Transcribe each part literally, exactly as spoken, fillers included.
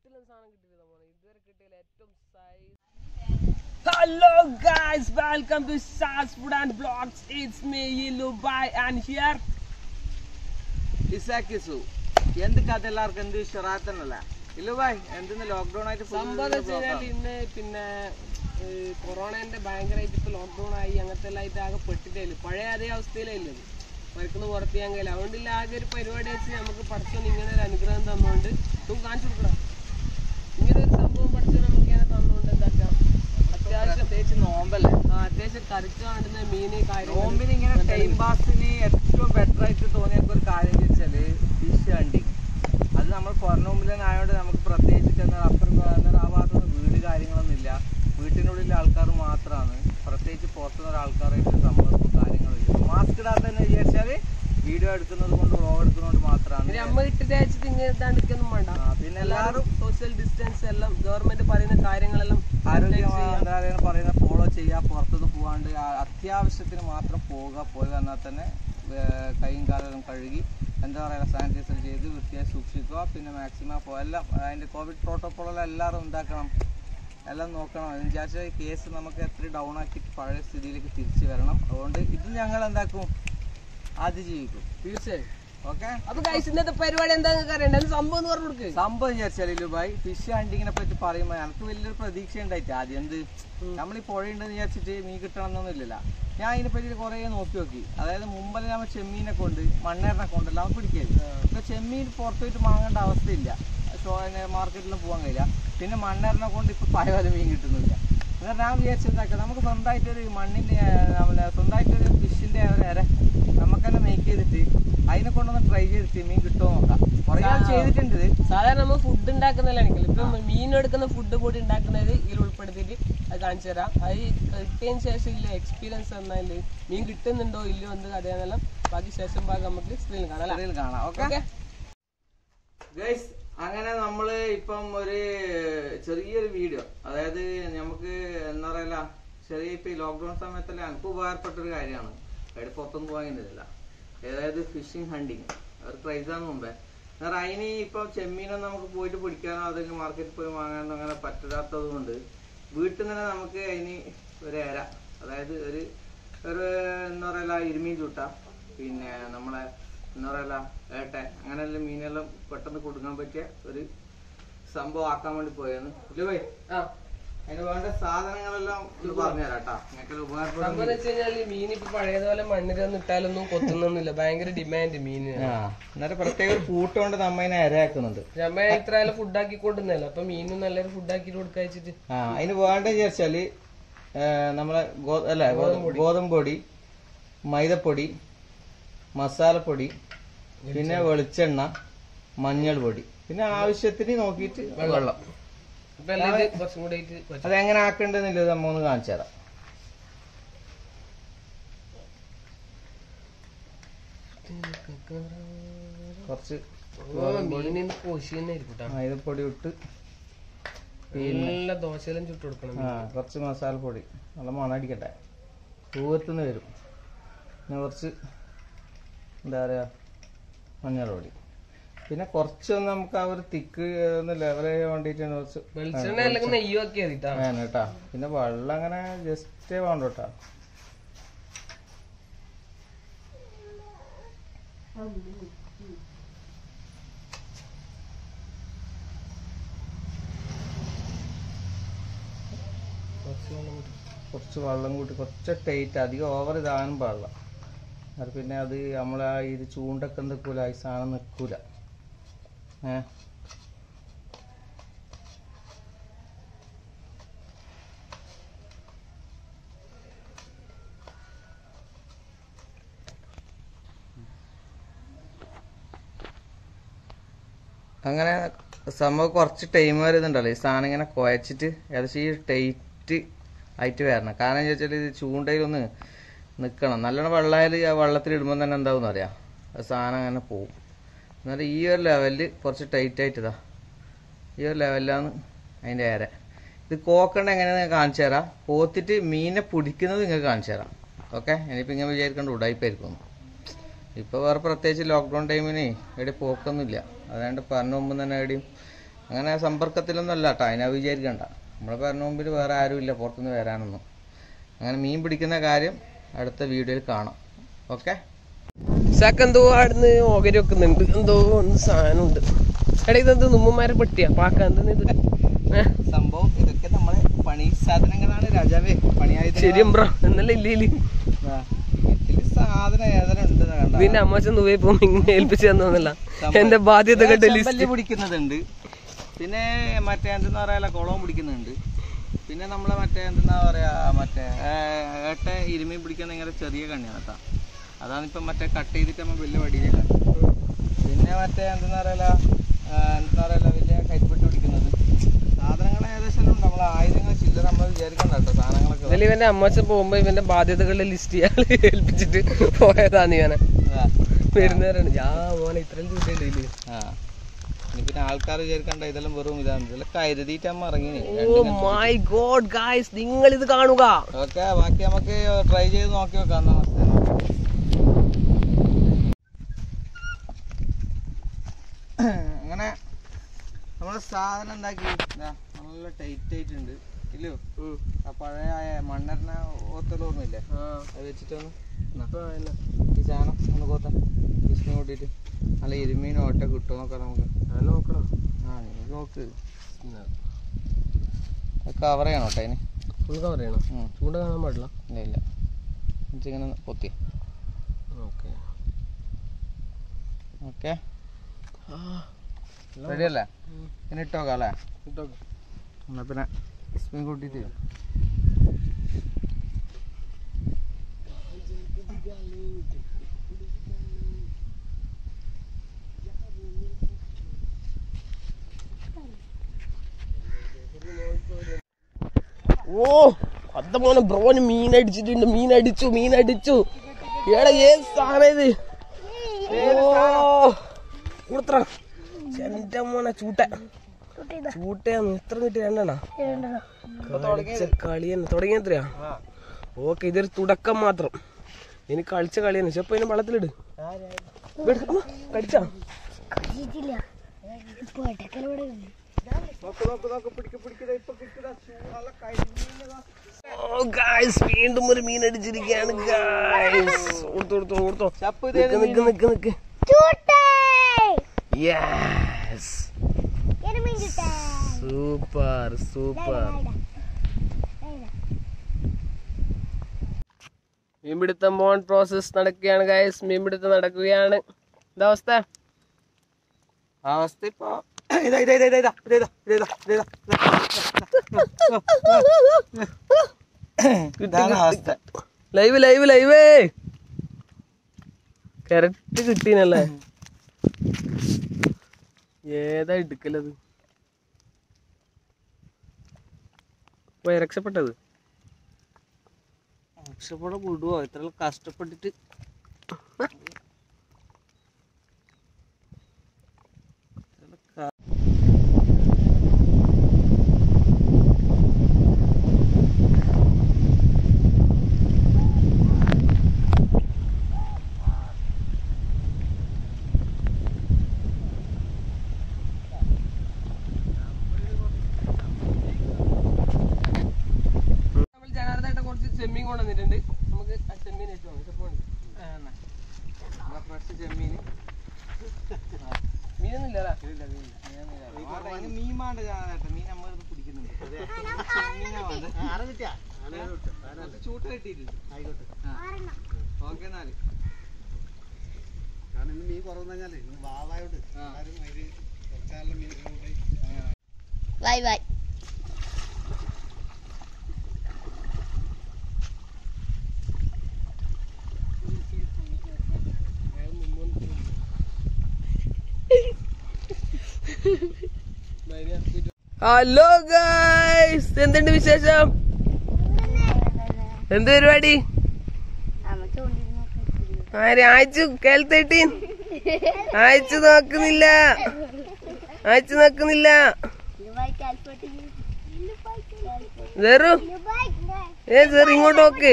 Hello guys, welcome to Saz Food and Vlogs. It's me Yellow Boy and here Isakisu. എന്ത് കഥ എല്ലാവർക്കും എന്ത് ഷറാത്തന്നല്ല ഇല്ല ഭായ് എന്തെന്ന് ലോക്ക്ഡൌൺ ആയിട്ട് സംഭവം ഇന്ന് പിന്നെ കൊറോണന്റെ ഭയങ്കരമായിട്ട് ഇപ്പൊ ലോക്ക്ഡൌൺ ആയി അങ്ങനത്തെ എല്ലാം ആയിട്ട് ആകെ പെട്ടിട്ടേ പഴയ അതേ അവസ്ഥയിലല്ലേ മരുന്ന് പുറത്ത് ചെയ്യാൻ കഴിയില്ല അതുകൊണ്ടില്ല ആകെ ഒരു പരിപാടി വെച്ച് നമുക്ക് പഠിച്ചോണ്ട് ഇങ്ങനെ ഒരു അനുഗ്രഹം തന്നുകൊണ്ട് നമുക്ക് കാണിച്ചു കൊടുക്കണം ഇങ്ങനെ ഒരു സംഭവം പഠിച്ചോ നമുക്ക് ഇങ്ങനെ തന്നുകൊണ്ട് എന്താക്കാം അത്യാവശ്യം പ്രത്യേകിച്ച് നോമ്പല്ലേ ആ അത്യാവശ്യം കറിക്ക് വേണ്ടുന്ന മീന് കാര്യം നോമ്പിന് ഇങ്ങനെ ടൈം പാസിന് ഏറ്റവും ബെറ്റർ ആയിട്ട് തോന്നിയ ഒരു കാര്യം വെച്ചാല് ഫിഷ് ഹണ്ടിങ് അത് നമ്മൾ പുറനോമ്പിൽ തന്നെ ആയതുകൊണ്ട് നമുക്ക് പ്രത്യേകിച്ചിട്ട് എന്താ അപ്പുറം ആ ഭാഗത്തൊന്നും വീട് കാര്യങ്ങളൊന്നും ഇല്ല വീട്ടിനുള്ളിലെ ആൾക്കാർ മാത്രമാണ് പ്രത്യേകിച്ച് പുറത്തുനിന്ന് ആൾക്കാരായിട്ട് സമ്പർക്കവും കാര്യങ്ങളും ഇല്ല മാസ്ക് ഇടാത്ത തന്നെ വിചാരിച്ചാല് വീഡിയോ എടുക്കുന്നത് കൊണ്ട് വ്ളോഗ് എടുക്കുന്നതുകൊണ്ട് മാത്രമാണ് അമ്മ ഇട്ടിട്ട് അയച്ചിട്ട് ഇങ്ങനെ എടുക്കൊന്നും വേണ്ട പിന്നെ എല്ലാവരും സോഷ്യൽ ഡിസ്റ്റൻസ് എല്ലാം ഗവൺമെന്റ് പറയുന്ന കാര്യങ്ങളെല്ലാം ആരോഗ്യ മന്ത്രാലയം പറയുന്ന ഫോളോ ചെയ്യുക പുറത്തുനിന്ന് പോകാണ്ട് അത്യാവശ്യത്തിന് മാത്രം പോവുക പോയി വന്നാൽ തന്നെ കൈയും കാലം കഴുകി എന്താ പറയുക സാനിറ്റൈസർ ചെയ്ത് വൃത്തിയായി സൂക്ഷിക്കുക പിന്നെ മാക്സിമം എല്ലാം അതിൻ്റെ കോവിഡ് പ്രോട്ടോക്കോളെല്ലാം എല്ലാവരും ഉണ്ടാക്കണം എല്ലാം നോക്കണം എന്ന് വിചാരിച്ചാൽ കേസ് നമുക്ക് എത്ര ഡൗൺ ആക്കിയിട്ട് പഴയ സ്ഥിതിയിലേക്ക് തിരിച്ചു വരണം അതുകൊണ്ട് ഇത് ഞങ്ങൾ എന്താക്കും അതിജീവിക്കും തീർച്ചയായും ഓക്കെ അപ്പൊ ഗൈസ് ഇന്നത്തെ പരിപാടി എന്താണെന്ന് അറിയണ്ട സംഭവം എന്ന് പറഞ്ഞു കൊടുക്കുക സംഭവം വിചാരിച്ചാൽ ലുബായ് ഫിഷ് ഹണ്ടിങ്ങിനെ പറ്റി പറയുമ്പോൾ എനിക്ക് വലിയൊരു പ്രതീക്ഷ ഉണ്ടായിട്ട് ആദ്യം എന്ത് നമ്മൾ ഈ പുഴയുണ്ടെന്ന് വിചാരിച്ചിട്ട് മീൻ കിട്ടണം എന്നൊന്നും ഇല്ലല്ലോ ഞാൻ ഇതിനെപ്പറ്റി കുറേ നോക്കി നോക്കി അതായത് മുമ്പല്ലേ നമ്മൾ ചെമ്മീനെ കൊണ്ട് മണ്ണേറിനെ കൊണ്ടല്ല അവൻ പിടിക്കരുത് ഇപ്പൊ ചെമ്മീൻ പുറത്തു പോയിട്ട് വാങ്ങേണ്ട അവസ്ഥയില്ല ഷോ മാർക്കറ്റിലും പോകാൻ കഴിയില്ല പിന്നെ മണ്ണേറിനെ കൊണ്ട് ഇപ്പൊ പല പല മീൻ കിട്ടുന്നില്ല എന്നാൽ ഞാൻ വിചാരിച്ചെന്താക്കാം നമുക്ക് സ്വന്തമായിട്ടൊരു മണ്ണിന്റെ നമ്മളെ സ്വന്തമായിട്ടൊരു ഫിഷിന്റെ ഒരു ഇര നമുക്ക് തന്നെ മേക്ക് ചെയ്തിട്ട് അതിനെ കൊണ്ടൊന്ന് ട്രൈ ചെയ്തിട്ട് മീൻ കിട്ടുമോ നോക്കാം കുറെ ഞാൻ ചെയ്തിട്ടുണ്ട് സാധാരണ നമ്മൾ ഫുഡ് ഉണ്ടാക്കുന്നതാണെങ്കിൽ ഇപ്പൊ മീൻ എടുക്കുന്ന ഫുഡ് കൂടി ഉണ്ടാക്കുന്നത് ഇതിൽ ഉൾപ്പെടുത്തിയിട്ട് അത് കാണിച്ചു തരാം അത് കിട്ടിയതിന് ശേഷം ഇല്ല എക്സ്പീരിയൻസ് തന്നാല് മീൻ കിട്ടുന്നുണ്ടോ ഇല്ലയോ എന്ത് കഥയാണെന്നെല്ലാം ബാക്കി ശേഷം ഭാഗം നമുക്ക് സ്ക്രീനിൽ കാണാം സ്ക്രീനിൽ കാണാം ഓക്കെ ഗൈസ് അങ്ങനെ നമ്മള് ഇപ്പം ഒരു ചെറിയൊരു വീഡിയോ അതായത് നമുക്ക് എന്താ പറയല ചെറിയ ഇപ്പൊ ഈ ലോക്ക്ഡൌൺ സമയത്തല്ലേ എനിക്ക് ഉപകാരപ്പെട്ടൊരു കാര്യമാണ് അവിടെ പുറത്തൊന്നും പോകാനില്ല അതായത് ഫിഷിങ് ഹണ്ടിങ് ഒരു പ്രൈസാണ് മുമ്പേ എന്നാൽ അതിന് ഇപ്പൊ ചെമ്മീനൊന്നും നമുക്ക് പോയിട്ട് പിടിക്കാനോ അതെങ്കിലും മാർക്കറ്റിൽ പോയി വാങ്ങാനോ അങ്ങനെ പറ്റാത്തത് കൊണ്ട് വീട്ടിൽ നിന്ന് തന്നെ നമുക്ക് അതിന് ഒരു ഇര അതായത് ഒരു ഒരു എന്താ പറയല ഇരുമീൻ ചൂട്ട പിന്നെ നമ്മളെ എന്താ പറയല ഏട്ട അങ്ങനെയുള്ള മീനെല്ലാം പെട്ടെന്ന് കൊടുക്കാൻ പറ്റിയ ഒരു സംഭവം ആക്കാൻ വേണ്ടി പോയെന്ന് ഇല്ലേ പോയി അതിന് വേണ്ട സാധനങ്ങളെല്ലാം പറഞ്ഞുതരാട്ടാ നിങ്ങൾക്ക് ഉപകാരപ്പെടും മീൻ ഇപ്പൊ പഴയതുപോലെ മണ്ണിലൊന്നും ഇട്ടാലൊന്നും കൊത്തുന്നൊന്നുമില്ല ഭയങ്കര ഡിമാൻഡ് മീന് എന്നിട്ട് പ്രത്യേക ഒരു കൂട്ടുകൊണ്ട് നമ്മ അതിനെ ഇരയാക്കുന്നുണ്ട് നമ്മ ഇത്ര ഫുഡ് ആക്കി കൊണ്ടുവന്നല്ലോ അപ്പൊ മീനും നല്ലൊരു ഫുഡ് ആക്കിട്ട് കൊടുക്കാ വെച്ചിട്ട് ആ അതിന് വേണ്ട വിചാരിച്ചാല് നമ്മളെ ഗോ അല്ല ഗോതമ്പ് പൊടി മൈദപ്പൊടി മസാലപ്പൊടി പിന്നെ വെളിച്ചെണ്ണ മഞ്ഞൾ പൊടി പിന്നെ ആവശ്യത്തിന് നോക്കിയിട്ട് വെള്ളം അതെങ്ങനെ ആക്കണ്ടെന്നില്ല നമ്മ ഒന്ന് കാണിച്ചു തരാം കുറച്ച് മൈദപ്പൊടി ഇട്ട് പിന്നെ ദോശയെല്ലാം ചുട്ട് കൊടുക്കണം ആ കുറച്ച് മസാലപ്പൊടി നല്ല മണടിക്കട്ടെ തൂവത്തുനിന്ന് വരും പിന്നെ കുറച്ച് എന്താ പറയാ മഞ്ഞൾ പൊടി പിന്നെ കുറച്ചൊന്ന് നമുക്ക് ആ ഒരു തിക്ക് ഒന്ന് ലെവൽ ചെയ്യാൻ വേണ്ടിട്ടാണ് കുറച്ച് വേണം കേട്ടാ പിന്നെ വെള്ളം അങ്ങനെ ജസ്റ്റ് വേണ്ട കേട്ടാ കുറച്ച് വെള്ളം കൂട്ടി കുറച്ച് ടൈറ്റ് അധികം ഓവർ ഇതാകാനും പാടില്ല അത് പിന്നെ അത് നമ്മളെ ഇത് ചൂണ്ടൊക്കെ നിൽക്കൂല ഈ സാധനം നിൽക്കൂല ഏ അങ്ങനെ സംഭവം കുറച്ച് ടൈം വരെ ഇതുണ്ടല്ലോ ഈ സാധനം ഇങ്ങനെ കുഴച്ചിട്ട് ഏകദേശം ഈ ടൈറ്റ് ആയിട്ട് വരണം കാരണം എന്താ വെച്ചാൽ ഇത് ചൂണ്ടയിലൊന്ന് നിൽക്കണം നല്ലോണം വെള്ളമായാൽ ആ വെള്ളത്തിൽ ഇടുമ്പോൾ തന്നെ എന്താവും അറിയാം സാധനം അങ്ങനെ പോവും എന്നാലും ഈ ഒരു ലെവലിൽ കുറച്ച് ടൈറ്റ് ആയിട്ടിതാ ഈ ഒരു ലെവലിലാണ് അതിൻ്റെ ഏര ഇത് കോക്കണ്ട എങ്ങനെയാണെന്ന് കാണിച്ചു തരാം കോത്തിട്ട് മീനെ പിടിക്കുന്നത് നിങ്ങൾക്ക് കാണിച്ചു തരാം ഓക്കെ ഇനിയിപ്പോൾ ഇങ്ങനെ വിചാരിക്കേണ്ട ഉടായിപ്പായിരിക്കും ഇപ്പോൾ വേറെ പ്രത്യേകിച്ച് ലോക്ക്ഡൗൺ ടൈമിന് എവിടെ പോക്കൊന്നുമില്ല അതുകൊണ്ട് പറഞ്ഞ മുമ്പ് തന്നെ എവിടെയും അങ്ങനെ സമ്പർക്കത്തിലൊന്നും അല്ല കേട്ടോ, അതിനാ വിചാരിക്കണ്ട. നമ്മളെ പറഞ്ഞ മുമ്പിൽ വേറെ ആരും ഇല്ല പുറത്തുനിന്ന് വരാനൊന്നും. അങ്ങനെ മീൻ പിടിക്കുന്ന കാര്യം അടുത്ത വീഡിയോയിൽ കാണാം. ഓക്കെ. എന്തോ ആടുന്ന് ഓകരി വെക്കുന്നുണ്ട്, എന്തോ ഒന്ന് സാധനം ഉണ്ട്. എടാ ഇതെന്ത് നുമ്മന്മാരെ പെട്ടിയാ പാക്ക എന്തെന്ന് ഇത് സംഭവം? ഇതൊക്കെ നമ്മളെ പണി സാധനങ്ങളാണ് രാജാവേ, പണിയായത്. ശരിയും ബ്രോ എന്നല്ല ഇല്ലേ സാധനം ഏതെല്ലാം ഉണ്ട്. ഇതിന്റെ അമ്മച്ചൻ ദുബൈ പോകുമ്പോ ഇങ്ങനെ ഏൽപ്പിച്ചു തന്നല്ല എന്റെ ബാധ്യത പിടിക്കുന്നുണ്ട്. പിന്നെ മറ്റേ എന്തെന്നാ പറയാ കുളവും പിടിക്കുന്നുണ്ട്. പിന്നെ നമ്മളെ മറ്റേ എന്തെന്നാ പറയാ മറ്റേ ഏട്ട ഇരുമീൻ പിടിക്കുന്ന ഇങ്ങനെ ചെറിയ കണ്ണിയാണ് കേട്ടോ. അതാണ് ഇപ്പം മറ്റേ കട്ട് ചെയ്തിട്ട് നമ്മൾ വലിയ വടിയിലേക്കാണ്. പിന്നെ മറ്റേ എന്തെന്നാ പറയല എന്താ പറയല വലിയ കരിപ്പെട്ട് പിടിക്കുന്നത് സാധനങ്ങൾ ഏകദേശം ഉണ്ട്. നമ്മളെ ആയിരങ്ങൾ ചില്ലറ നമ്മൾ വിചാരിക്കണ്ട കേട്ടോ സാധനങ്ങളൊക്കെ. ഇവന്റെ അമ്മച്ചൻ പോകുമ്പോ ഇവന്റെ ബാധ്യതകളുടെ ലിസ്റ്റ് ഇയാൾ ഏൽപ്പിച്ചിട്ട് പോയതാണ് ഇവനെ വരുന്നവരാണ്. ഞാൻ മോനെ ഇത്രയും ചൂട്ടുണ്ടല്ലേ. ആ പിന്നെ ആൾക്കാർ വിചാരിക്കണ്ട ഇതെല്ലാം വെറും ഇതാണ്, ഇതെല്ലാം കരുതിയിട്ടമ്മ ഇറങ്ങി. ഓ മൈ ഗോഡ് ഗായ്സ്, നിങ്ങൾ ഇത് കാണുക. ഓക്കെ, ബാക്കി നമുക്ക് ട്രൈ ചെയ്ത് നോക്കി വെക്കാം. അങ്ങനെ നമ്മളെ സാധനം എന്താക്കി നല്ല ടൈറ്റ് ആയിട്ടുണ്ട് ഇല്ലയോ? ആ പഴയ മണ്ണെണ്ണ ഓർത്തൽ ഓർമ്മയില്ലേ? അത് വെച്ചിട്ടൊന്ന് ഈ സാധനം ഒന്ന് കോത്ത വിഷ്ണു കൂട്ടിയിട്ട് നല്ല ഇരുമീൻ ഓട്ട കിട്ടുമോ നോക്കാം നമുക്ക്. നോക്കണം. ആ നീ നോക്ക്. കവർ ചെയ്യണം കേട്ടോ അതിന്. ഫുൾ കവർ ചെയ്യണം. ചൂണ്ട കാണാൻ പാടില്ല. ഇല്ല ഇല്ല ഇങ്ങനെ പൊത്തി. ഓക്കെ ഓക്കെ റെഡി അല്ലേ? പിന്നെ ഇട്ടോക്കാം അല്ലേ? ഇട്ടോക്കെ. എന്നാ പിന്നെ സ്പീൻ കൂട്ടിയിട്ട് ഓ അത്ത മോനെ ബ്രോന് മീൻ അടിച്ചിട്ടുണ്ട്. മീൻ അടിച്ചു മീൻ അടിച്ചു എടാ ഏത് സാധനം ഇത്? ഓ കൊടുത്ര എന്റെ മോനെ ചൂട്ട ചൂട്ടയാന്ന്. എത്ര കിട്ടി? രണ്ടെണ്ണ കളി തന്നെ തുടങ്ങിയ. ഓക്കെ, ഇതൊരു തുടക്കം മാത്രം. ഇനി കളിച്ച കളി തന്നെ. ചെപ്പ ഇതിനെ വെള്ളത്തിലിട്. കടിച്ചാ വീണ്ടും ഒരു മീൻ അടിച്ചിരിക്കുകയാണ്. Super super. മീൻപിടുത്തം പോൺ പ്രോസസ് നടക്കുകയാണ് ഗൈസ്. മീൻപിടുത്തം നടക്കുകയാണ്. എന്താ അവസ്ഥ? അവസ്ഥ ഇപ്പൊ ലൈവ് ലൈവ് ലൈവേ കറക്റ്റ് കിട്ടീനല്ലേ? ഏതാ എടുക്കലത്? പോയി രക്ഷപ്പെട്ടത്. രക്ഷപ്പെടെ വിടുവോ? ഇത്ര കഷ്ടപ്പെട്ടിട്ട് ചെമ്മീൻ കൊണ്ടുവന്നിട്ടുണ്ട്. നമുക്ക് ആ ചെമ്മീൻ ഏറ്റവും ഫ്രഷ് ചെമ്മീൻ. മീനൊന്നും ഇല്ല മീൻ വേണ്ട ചേട്ടാ. മീൻ നമ്മൾ പിടിക്കുന്നുണ്ട്. ചൂട്ട കിട്ടിയിട്ടുണ്ട്. ആയിക്കോട്ടെ. ഓക്കെ എന്നാല്. കാരണം ഇന്ന് മീൻ കുറവെന്ന് പറഞ്ഞാലേ ഇന്ന് വാവായോട്ട് കുറച്ചാലും മീൻ ബൈ ബൈ. ഹലോ ഗൈസ്, എന്തുണ്ട് വിശേഷം? എന്ത് പരിപാടി? ആര് അയച്ചു? കേൾത്തേട്ടീൻ അയച്ചു നോക്കുന്നില്ല, അയച്ചു നോക്കുന്നില്ല. ഏ സാർ ഇങ്ങോട്ട് നോക്ക്.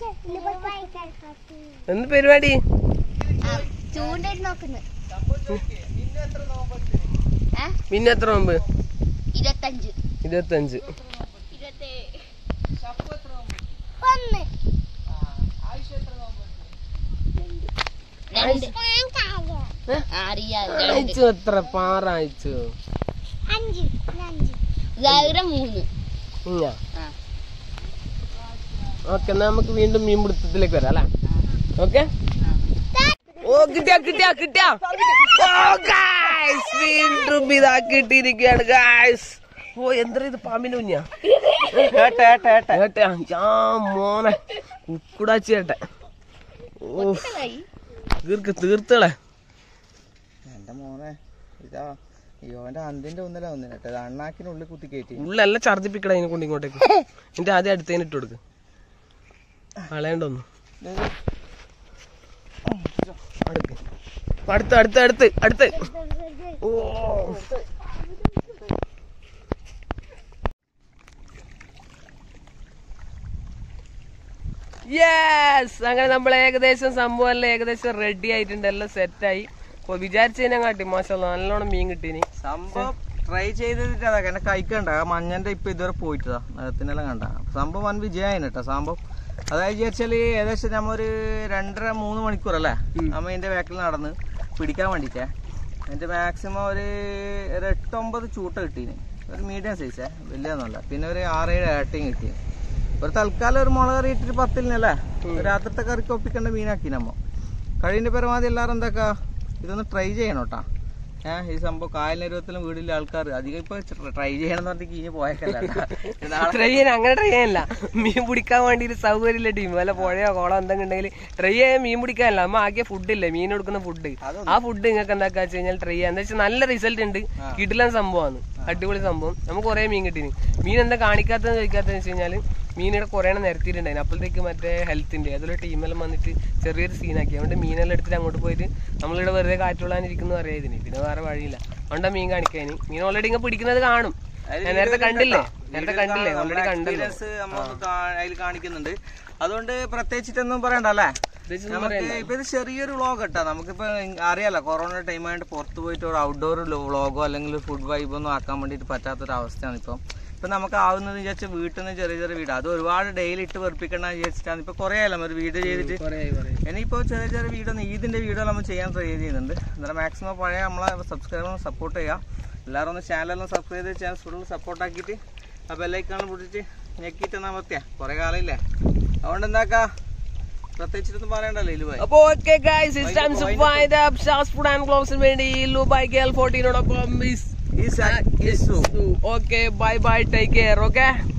എന്ത് പരിപാടി? പിന്നെ എത്ര നോമ്പ്? ഇരുപത്തഞ്ച്. ഇരുപത്തഞ്ച്. അയച്ചു എത്ര പാറയച്ചു? മൂന്ന്. ഓക്കെ, നമുക്ക് വീണ്ടും മീൻ പിടുത്തത്തിലേക്ക് വരാം അല്ലേ? ഓക്കെ. ഓ കിട്ടിയാ കിട്ടിയാ കിട്ടിയാ വീണ്ടും ഇതാ കിട്ടിയിരിക്കുകയാണ് ഗായ്സ്. ഓ എന്താ ഇത്? പാമ്പിന്റെ കുഞ്ഞാ? മോനെ കുക്കുടാച്ചി ഏട്ടെ. ഓ തീർക്ക് തീർത്തളെ എന്റെ മോനെ. ഇതാ ഇവന്റെ അന്തിന്റെ ഒന്നിലാ ഒന്നിനട്ടെ അണ്ണാക്കിനുള്ളിൽ കുത്തി കയറ്റി. ഉള്ളെല്ലാം ഛർദിപ്പിക്കട അതിനെ കൊണ്ട് ഇങ്ങോട്ടേക്ക്. എന്റെ ആദ്യം അടുത്തതിന് ഇട്ട് കൊടുക്ക്. കളയണ്ടൊന്നു. അടുത്ത് അടുത്ത് അടുത്ത് അടുത്ത്. ഓ യെസ്, അങ്ങനെ നമ്മൾ ഏകദേശം സംഭവം എല്ലാം ഏകദേശം റെഡി ആയിട്ടുണ്ട്. എല്ലാം സെറ്റായി. അപ്പൊ വിചാരിച്ചതിനെ കാട്ടി മാഷാഅല്ലാഹ് നല്ലോണം മീൻ കിട്ടീനി. സംഭവം ട്രൈ ചെയ്തിട്ട് അതൊക്കെ എന്നെ കഴിക്കണ്ട. മഞ്ഞന്റെ ഇപ്പൊ ഇതുവരെ പോയിട്ടതാ നേരത്തിനെല്ലാം കണ്ട. സംഭവം വൻ വിജയമായിരുന്നു കേട്ടോ സംഭവം. അതായത് വിചാരിച്ചാല് ഏകദേശം നമ്മൊരു രണ്ടര മൂന്ന് മണിക്കൂറല്ലേ നമ്മ ഇതിന്റെ ബാക്കിൽ നടന്ന് പിടിക്കാൻ വേണ്ടിട്ടേ. അതിന്റെ മാക്സിമം ഒരു ഒരു എട്ടൊമ്പത് ചൂട്ട കിട്ടീന്. ഒരു മീഡിയം സൈസേ, വലിയൊന്നുമല്ല. പിന്നെ ഒരു ആറേഴ് ഏട്ടയും കിട്ടീന്. ഒരു തൽക്കാലം ഒരു മുളക് കറി ഇട്ടിട്ട് പത്തിലിനല്ലേ രാത്രിത്തെ കറിക്ക് ഒപ്പിക്കേണ്ട മീനാക്കി നമ്മ. കഴിവിന്റെ പരമാവധി എല്ലാവരും എന്താക്കാ ഇതൊന്ന് ട്രൈ ചെയ്യണം കേട്ടാ. ഏഹ് ഈ സംഭവം കായലിനരുവത്തിലും വീടിലെ ആൾക്കാർ അധികം ഇപ്പൊ ട്രൈ ചെയ്യണം എന്ന് പറഞ്ഞിട്ട് കീഞ്ഞ് പോയേക്കല്ല. ട്രൈ ചെയ്യാൻ അങ്ങനെ ട്രൈ ചെയ്യാനല്ല, മീൻ പിടിക്കാൻ വേണ്ടി ഒരു സൗകര്യമില്ല ടീം. വല്ല പുഴയോ കുളം എന്തെങ്കിലും ഉണ്ടെങ്കിൽ ട്രൈ ചെയ്യാൻ മീൻ പിടിക്കാനല്ല. നമ്മ ആകെ ഫുഡില്ലേ മീൻ കൊടുക്കുന്ന ഫുഡ്, ആ ഫുഡ് നിങ്ങൾക്ക് എന്താക്കാ വെച്ച് കഴിഞ്ഞാൽ ട്രൈ ചെയ്യാൻ. എന്താ വെച്ചാൽ നല്ല റിസൾട്ട് ഉണ്ട്. കിടിലൻ സംഭവമാണ്, അടിപൊളി സംഭവം. നമുക്ക് കുറെ മീൻ കിട്ടീന്. മീൻ എന്താ കാണിക്കാത്തതെന്ന് ചോദിക്കാത്തതെന്ന് വെച്ച് കഴിഞ്ഞാൽ മീനിടെ കുറേ എണ്ണം നിരത്തിയിട്ടുണ്ടായിരുന്നു. അപ്പോഴത്തേക്ക് മറ്റേ ഹെൽത്തിന്റെ അതിലുള്ള ടീമെല്ലാം വന്നിട്ട് ചെറിയൊരു സീനാക്കി. അതുകൊണ്ട് മീനെല്ലാം എടുത്തിട്ട് അങ്ങോട്ട് പോയിട്ട് നമ്മളിവിടെ വെറുതെ കാറ്റുള്ളാനിരിക്കുന്നു അറിയാതിന്. പിന്നെ വേറെ വഴിയില്ല, അതുകൊണ്ടാ മീൻ കാണിക്കാന്. മീൻ ഓൾറെഡി ഇങ്ങനെ പിടിക്കുന്നത് കാണും. നേരത്തെ കണ്ടില്ലേ നേരത്തെ കണ്ടില്ലേ ഓൾറെഡി കണ്ടല്ലോ അതിൽ കാണിക്കുന്നുണ്ട്. അതുകൊണ്ട് പ്രത്യേകിച്ചിട്ടൊന്നും പറയണ്ട അല്ലേ. നമുക്ക് ഇപ്പൊ ഇത് ചെറിയൊരു വ്ളോഗ് കേട്ടോ. നമുക്കിപ്പോ അറിയാലോ കൊറോണ ടൈം ആയിട്ട് പുറത്ത് പോയിട്ട് ഒരു ഔട്ട്ഡോർ വ്ളോഗോ അല്ലെങ്കിൽ ഫുഡ് വൈബൊന്നും ആക്കാൻ വേണ്ടിയിട്ട് പറ്റാത്തൊരു അവസ്ഥയാണ് ഇപ്പം. ഇപ്പൊ നമുക്ക് ആവുന്നത് വിചാരിച്ചാൽ വീട്ടിൽ നിന്ന് ചെറിയ ചെറിയ വീട് അത് ഒരുപാട് ഡെയിലി ഇട്ട് വെറുപ്പിക്കണ്ട വിചാരിച്ചിട്ടാണ് ഇപ്പൊ കുറെ ആയാലും ഒരു വീഡിയോ ചെയ്തിട്ട്. ഇനിയിപ്പോ ചെറിയ ചെറിയ വീഡിയോ ഈദിന്റെ വീഡിയോ നമ്മൾ ചെയ്യാൻ ട്രൈ ചെയ്യുന്നുണ്ട്. എന്നാലും മാക്സിമം പഴയ നമ്മളെ സബ്സ്ക്രൈബർ സപ്പോർട്ട് ചെയ്യാം. എല്ലാവരും ഒന്ന് ചാനലെല്ലാം സബ്സ്ക്രൈബ് ചെയ്ത് ചാനൽ ഫുൾ സപ്പോർട്ട് ആക്കിയിട്ട് ആ ബെല്ലൈക്കാണ് പിടിച്ചിട്ട് ഞെക്കിയിട്ട് എന്നാ പറ്റിയ കുറെ കാലമില്ലേ. അതുകൊണ്ട് എന്താക്കാ പ്രത്യേകിച്ചിട്ടൊന്നും പറയണ്ടല്ലോ ഇലുബായ്. അപ്പൊ okay guys, it's time to wind up. ഷാസ് ഫുഡ് ആൻഡ് ഗ്ലോവ്സിന് വേണ്ടി ഇലുബായ് കെ എൽ ഫോർട്ടീനോടൊപ്പം മിസ്. Okay, bye bye, take care, okay?